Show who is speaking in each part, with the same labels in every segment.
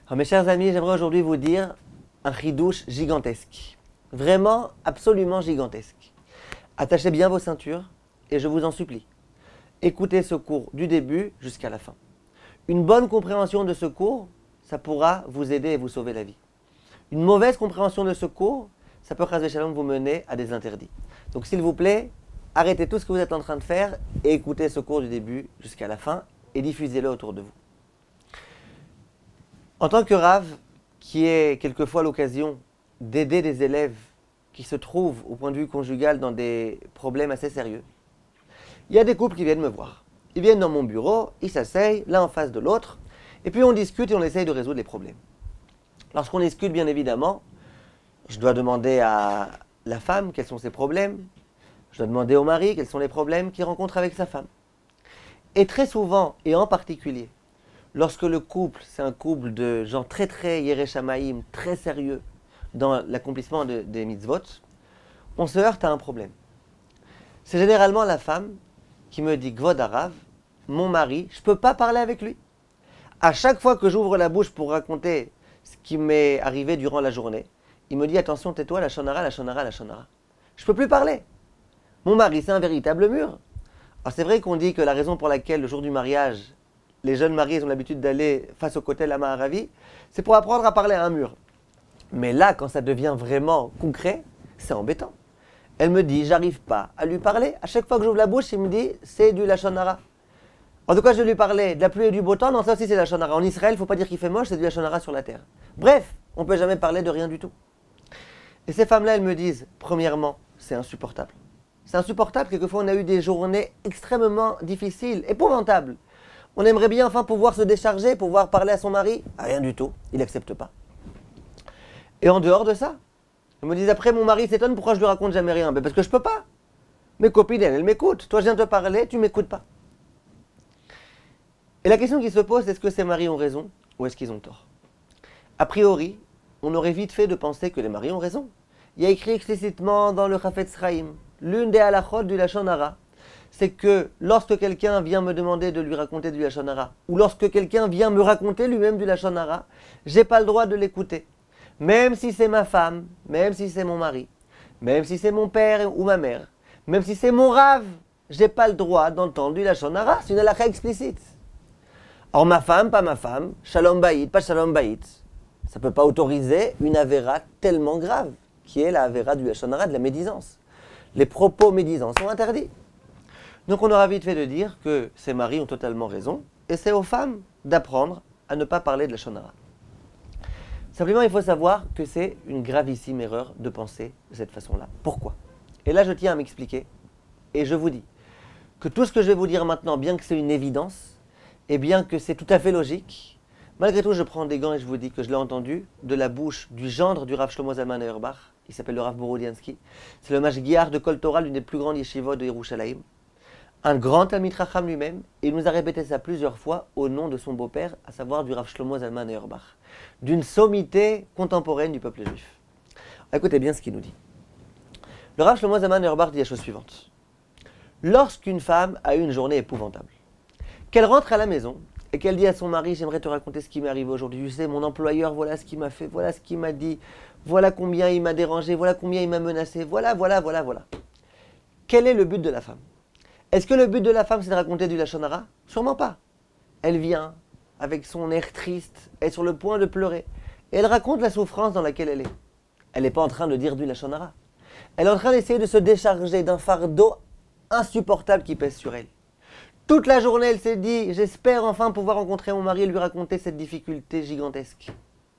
Speaker 1: Alors, mes chers amis, j'aimerais aujourd'hui vous dire un chidouche gigantesque. Vraiment, absolument gigantesque. Attachez bien vos ceintures et je vous en supplie. Écoutez ce cours du début jusqu'à la fin. Une bonne compréhension de ce cours, ça pourra vous aider et vous sauver la vie. Une mauvaise compréhension de ce cours, ça peut vous mener à des interdits. Donc s'il vous plaît, arrêtez tout ce que vous êtes en train de faire et écoutez ce cours du début jusqu'à la fin et diffusez-le autour de vous. En tant que Rav, qui est quelquefois l'occasion d'aider des élèves qui se trouvent au point de vue conjugal dans des problèmes assez sérieux, il y a des couples qui viennent me voir. Ils viennent dans mon bureau, ils s'asseyent l'un en face de l'autre, et puis on discute et on essaye de résoudre les problèmes. Lorsqu'on discute, bien évidemment, je dois demander à la femme quels sont ses problèmes, je dois demander au mari quels sont les problèmes qu'il rencontre avec sa femme. Et très souvent, et en particulier, lorsque le couple, c'est un couple de gens très Yerei Shamayim, très sérieux dans l'accomplissement des mitzvot, on se heurte à un problème. C'est généralement la femme qui me dit « Kvod Harav, mon mari, je ne peux pas parler avec lui. À chaque fois que j'ouvre la bouche pour raconter ce qui m'est arrivé durant la journée, il me dit « Attention, tais-toi, la shonara, la shonara, la shonara. » Je ne peux plus parler. Mon mari, c'est un véritable mur. Alors c'est vrai qu'on dit que la raison pour laquelle le jour du mariage, les jeunes mariés ont l'habitude d'aller face au Kotel Amaharavi, c'est pour apprendre à parler à un mur. Mais là, quand ça devient vraiment concret, c'est embêtant. Elle me dit, j'arrive pas à lui parler. À chaque fois que j'ouvre la bouche, il me dit, c'est du Lachon Hara. En tout cas, je vais lui parler de la pluie et du beau temps. Non, ça aussi, c'est Lachon Hara. En Israël, il ne faut pas dire qu'il fait moche, c'est du Lachon Hara sur la terre. Bref, on ne peut jamais parler de rien du tout. Et ces femmes-là, elles me disent, premièrement, c'est insupportable. C'est insupportable. Quelquefois, on a eu des journées extrêmement difficiles, épouvantables. On aimerait bien enfin pouvoir se décharger, pouvoir parler à son mari. Rien du tout. Il n'accepte pas. Et en dehors de ça, ils me disent après, mon mari s'étonne pourquoi je lui raconte jamais rien. Ben parce que je peux pas. Mes copines, elles m'écoutent. Toi, je viens te parler, tu m'écoutes pas. Et la question qui se pose, est-ce que ces maris ont raison ou est-ce qu'ils ont tort? A priori, on aurait vite fait de penser que les maris ont raison. Il y a écrit explicitement dans le Chafetz Chaim, l'une des halachot du Lachon Hara, c'est que lorsque quelqu'un vient me demander de lui raconter du Lachon Hara, ou lorsque quelqu'un vient me raconter lui-même du Lachon Hara, j'ai pas le droit de l'écouter. Même si c'est ma femme, même si c'est mon mari, même si c'est mon père ou ma mère, même si c'est mon Rav, j'ai pas le droit d'entendre du Lachon Hara, c'est une halakha explicite. Or ma femme, pas ma femme, shalom bayit, pas shalom bayit, ça peut pas autoriser une avéra tellement grave, qui est la avéra du Lachon Hara, de la médisance. Les propos médisants sont interdits. Donc on aura vite fait de dire que ces maris ont totalement raison, et c'est aux femmes d'apprendre à ne pas parler de Lachon Hara. Simplement, il faut savoir que c'est une gravissime erreur de penser de cette façon-là. Pourquoi? Et là, je tiens à m'expliquer, et je vous dis que tout ce que je vais vous dire maintenant, bien que c'est une évidence, et bien que c'est tout à fait logique, malgré tout, je prends des gants et je vous dis que je l'ai entendu de la bouche du gendre du Rav Shlomo Zalman Auerbach, il s'appelle le Rav Borodyansky, c'est le Mashgiach de Kol Torah, l'une des plus grandes yeshivot de Yerushalayim, un grand Talmid Chacham lui-même, et il nous a répété ça plusieurs fois au nom de son beau-père, à savoir du Rav Shlomo Zalman Auerbach, d'une sommité contemporaine du peuple juif. Écoutez bien ce qu'il nous dit. Le Rav Shlomo Zalman Auerbach dit la chose suivante. Lorsqu'une femme a eu une journée épouvantable, qu'elle rentre à la maison et qu'elle dit à son mari, j'aimerais te raconter ce qui m'est arrivé aujourd'hui, tu sais, mon employeur, voilà ce qu'il m'a fait, voilà ce qu'il m'a dit, voilà combien il m'a dérangé, voilà combien il m'a menacé, voilà. Quel est le but de la femme? Est-ce que le but de la femme, c'est de raconter du Lachon Hara? Sûrement pas. Elle vient avec son air triste, elle est sur le point de pleurer, et elle raconte la souffrance dans laquelle elle est. Elle n'est pas en train de dire du Lachon Hara. Elle est en train d'essayer de se décharger d'un fardeau insupportable qui pèse sur elle. Toute la journée, elle s'est dit, j'espère enfin pouvoir rencontrer mon mari et lui raconter cette difficulté gigantesque.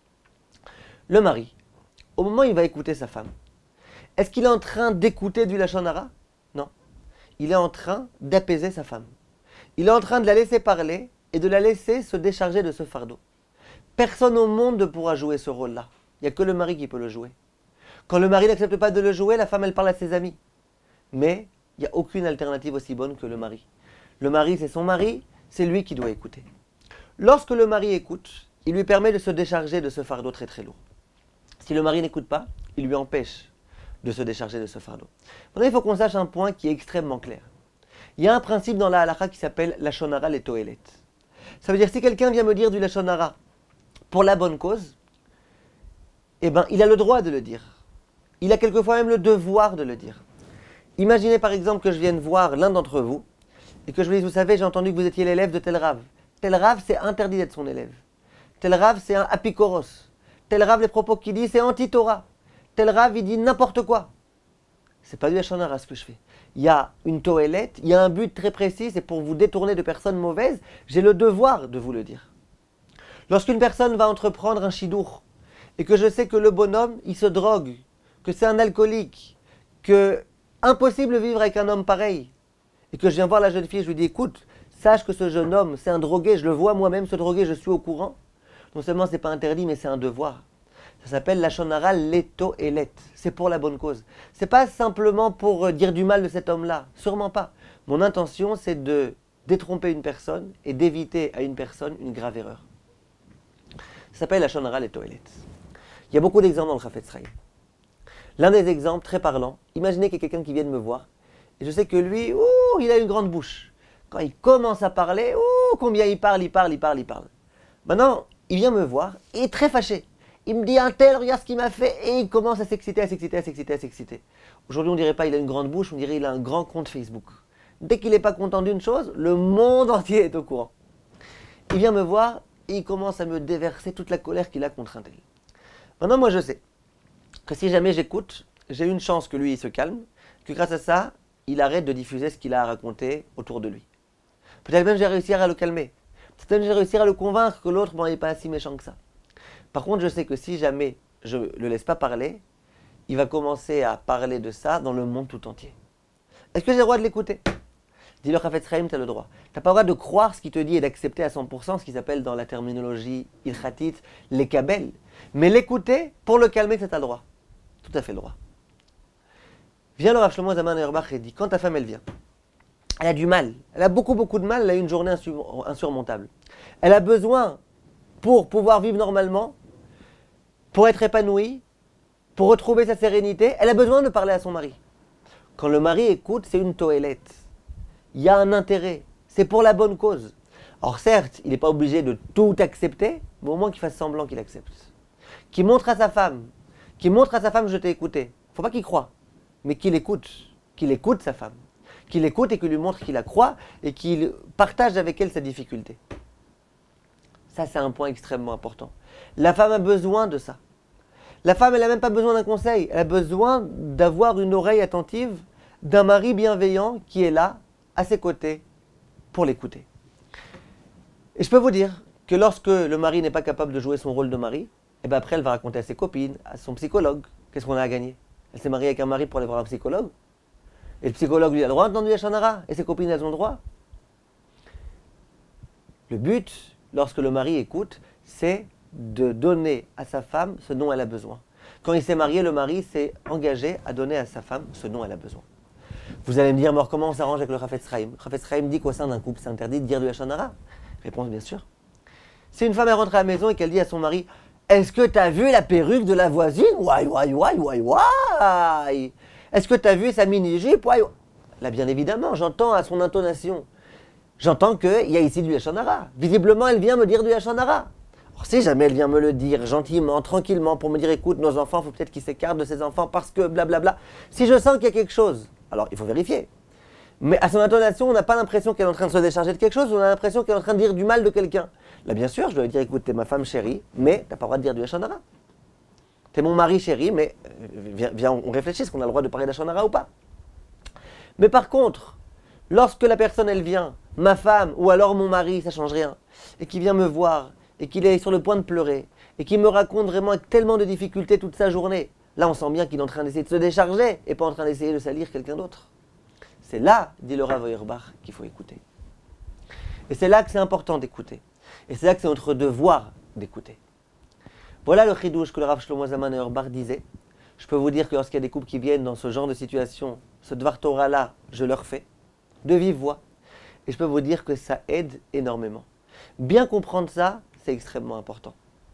Speaker 1: Le mari, au moment où il va écouter sa femme, est-ce qu'il est en train d'écouter du Lachon Hara? Non. Il est en train d'apaiser sa femme. Il est en train de la laisser parler et de la laisser se décharger de ce fardeau. Personne au monde ne pourra jouer ce rôle-là. Il n'y a que le mari qui peut le jouer. Quand le mari n'accepte pas de le jouer, la femme, elle parle à ses amis. Mais il n'y a aucune alternative aussi bonne que le mari. Le mari, c'est son mari, c'est lui qui doit écouter. Lorsque le mari écoute, il lui permet de se décharger de ce fardeau très lourd. Si le mari n'écoute pas, il lui empêche de se décharger de ce fardeau. Maintenant, il faut qu'on sache un point qui est extrêmement clair. Il y a un principe dans la halakha qui s'appelle Lachon Hara les Toelet. Ça veut dire si quelqu'un vient me dire du Lachon Hara pour la bonne cause, eh ben, il a le droit de le dire. Il a quelquefois même le devoir de le dire. Imaginez par exemple que je vienne voir l'un d'entre vous et que je vous dise, vous savez, j'ai entendu que vous étiez l'élève de tel Rav. Tel Rav, c'est interdit d'être son élève. Tel Rav, c'est un apikoros. Tel Rav, les propos qu'il dit, c'est anti-Torah. Tel Rav, il dit n'importe quoi. C'est pas du Lachon Hara ce que je fais. Il y a une toélette, il y a un but très précis, c'est pour vous détourner de personnes mauvaises. J'ai le devoir de vous le dire. Lorsqu'une personne va entreprendre un chidour et que je sais que le bonhomme, il se drogue, que c'est un alcoolique, que impossible de vivre avec un homme pareil, et que je viens voir la jeune fille, je lui dis, écoute, sache que ce jeune homme, c'est un drogué, je le vois moi-même se droguer, je suis au courant. Non seulement c'est pas interdit, mais c'est un devoir. Ça s'appelle Lachon Hara leto elet. C'est pour la bonne cause. C'est pas simplement pour dire du mal de cet homme-là, sûrement pas. Mon intention, c'est de détromper une personne et d'éviter à une personne une grave erreur. Ça s'appelle Lachon Hara leto elet. Il y a beaucoup d'exemples dans le Chafetz Chaim. L'un des exemples très parlants, imaginez qu'il y a quelqu'un qui vient me voir, et je sais que lui, il a une grande bouche. Quand il commence à parler, combien il parle. Maintenant, il vient me voir, et il est très fâché. Il me dit, un tel, regarde ce qu'il m'a fait, et il commence à s'exciter. Aujourd'hui, on ne dirait pas il a une grande bouche, on dirait il a un grand compte Facebook. Dès qu'il n'est pas content d'une chose, le monde entier est au courant. Il vient me voir, et il commence à me déverser toute la colère qu'il a contre un tel. Maintenant, moi, je sais que si jamais j'écoute, j'ai une chance que lui, il se calme, que grâce à ça, il arrête de diffuser ce qu'il a à raconter autour de lui. Peut-être même j'ai réussi à le calmer. Peut-être même j'ai réussi à le convaincre que l'autre n'est pas si méchant que ça. Par contre, je sais que si jamais je ne le laisse pas parler, il va commencer à parler de ça dans le monde tout entier. Est-ce que j'ai le droit de l'écouter? Dis le Chafetz Chaim, tu as le droit. Tu n'as pas le droit de croire ce qu'il te dit et d'accepter à 100% ce qui s'appelle dans la terminologie ilchatit, les kabel. Mais l'écouter, pour le calmer, c'est à le droit. Tout à fait le droit. Vient le Rav Shlomo Zalman Auerbach et dit, quand ta femme elle vient, elle a du mal, elle a beaucoup de mal, elle a une journée insurmontable. Elle a besoin, pour pouvoir vivre normalement, pour être épanouie, pour retrouver sa sérénité, elle a besoin de parler à son mari. Quand le mari écoute, c'est une toélette. Il y a un intérêt, c'est pour la bonne cause. Or certes, il n'est pas obligé de tout accepter, mais au moins qu'il fasse semblant qu'il accepte. Qu'il montre à sa femme, je t'ai écouté. Il ne faut pas qu'il croie, mais qu'il écoute sa femme. Qu'il écoute et qu'il lui montre qu'il la croit et qu'il partage avec elle sa difficulté. Ça, c'est un point extrêmement important. La femme a besoin de ça. La femme, elle n'a même pas besoin d'un conseil. Elle a besoin d'avoir une oreille attentive d'un mari bienveillant qui est là, à ses côtés, pour l'écouter. Et je peux vous dire que lorsque le mari n'est pas capable de jouer son rôle de mari, et bien après, elle va raconter à ses copines, à son psychologue, qu'est-ce qu'on a à gagner? Elle s'est mariée avec un mari pour aller voir un psychologue. Et le psychologue lui a le droit d'entendre du Lachon Hara, et ses copines, elles ont le droit. Le but, lorsque le mari écoute, c'est de donner à sa femme ce dont elle a besoin. Quand il s'est marié, le mari s'est engagé à donner à sa femme ce dont elle a besoin. Vous allez me dire, mais comment on s'arrange avec le Chafetz Chaim? Le Chafetz Chaim dit qu'au sein d'un couple, c'est interdit de dire du Lachon Hara. Réponse, bien sûr. Si une femme elle rentre à la maison et qu'elle dit à son mari, est-ce que tu as vu la perruque de la voisine? Ouai. Est-ce que tu as vu sa mini-jupe? Là, bien évidemment, j'entends à son intonation. J'entends qu'il y a ici du Lachon Hara. Visiblement, elle vient me dire du Lachon Hara. Alors, si jamais elle vient me le dire gentiment, tranquillement, pour me dire, écoute, nos enfants, il faut peut-être qu'ils s'écartent de ces enfants parce que blablabla. Si je sens qu'il y a quelque chose, alors il faut vérifier. Mais à son intonation, on n'a pas l'impression qu'elle est en train de se décharger de quelque chose, on a l'impression qu'elle est en train de dire du mal de quelqu'un. Là, bien sûr, je dois lui dire, écoute, t'es ma femme chérie, mais t'as pas le droit de dire du Lachon Hara. T'es mon mari chéri, mais viens, on réfléchit, est-ce qu'on a le droit de parler de Lachon Hara ou pas? Mais par contre, lorsque la personne, elle vient, ma femme ou alors mon mari, ça change rien, et qui vient me voir, et qu'il est sur le point de pleurer, et qui me raconte vraiment avec tellement de difficultés toute sa journée, là, on sent bien qu'il est en train d'essayer de se décharger, et pas en train d'essayer de salir quelqu'un d'autre. C'est là, dit le Rav Auerbach, qu'il faut écouter. Et c'est là que c'est important d'écouter. Et c'est là que c'est notre devoir d'écouter. Voilà le chidouche que le Rav Shlomo Zalman Auerbach disait. Je peux vous dire que lorsqu'il y a des couples qui viennent dans ce genre de situation, ce Dvar Torah-là, je leur fais, de vive voix. Et je peux vous dire que ça aide énormément. Bien comprendre ça, c'est extrêmement important.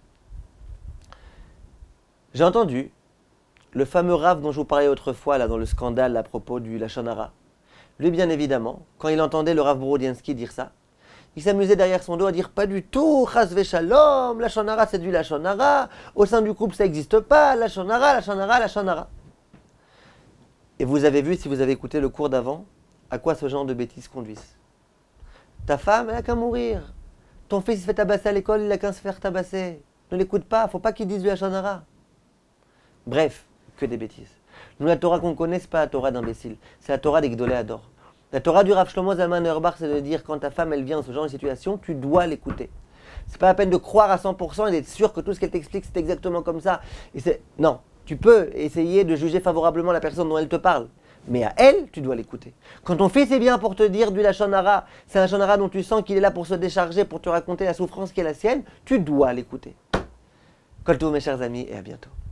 Speaker 1: J'ai entendu le fameux Rav dont je vous parlais autrefois, là, dans le scandale à propos du Lachon Hara. Lui, bien évidemment, quand il entendait le Rav Borodiansky dire ça, Il s'amusait derrière son dos à dire pas du tout, chas v'shalom, la shonara c'est du la shonara, au sein du couple ça n'existe pas, la shonara, la shonara, la shonara. Et vous avez vu, si vous avez écouté le cours d'avant, à quoi ce genre de bêtises conduisent. Ta femme, elle a qu'à mourir. Ton fils se fait tabasser à l'école, il a qu'à se faire tabasser. Ne l'écoute pas, faut pas qu'il dise du la shonara. Bref, que des bêtises. Nous, la Torah qu'on connaît, c'est pas la Torah d'imbéciles, c'est la Torah des Gdolei Hador. La Torah du Rav Shlomo Zalman Auerbach, c'est de dire quand ta femme elle vient dans ce genre de situation, tu dois l'écouter. C'est pas la peine de croire à 100% et d'être sûr que tout ce qu'elle t'explique c'est exactement comme ça. Non, tu peux essayer de juger favorablement la personne dont elle te parle, mais à elle, tu dois l'écouter. Quand ton fils est bien pour te dire du lachon hara, c'est un lachon hara dont tu sens qu'il est là pour se décharger, pour te raconter la souffrance qui est la sienne, tu dois l'écouter. Kol tov mes chers amis et à bientôt.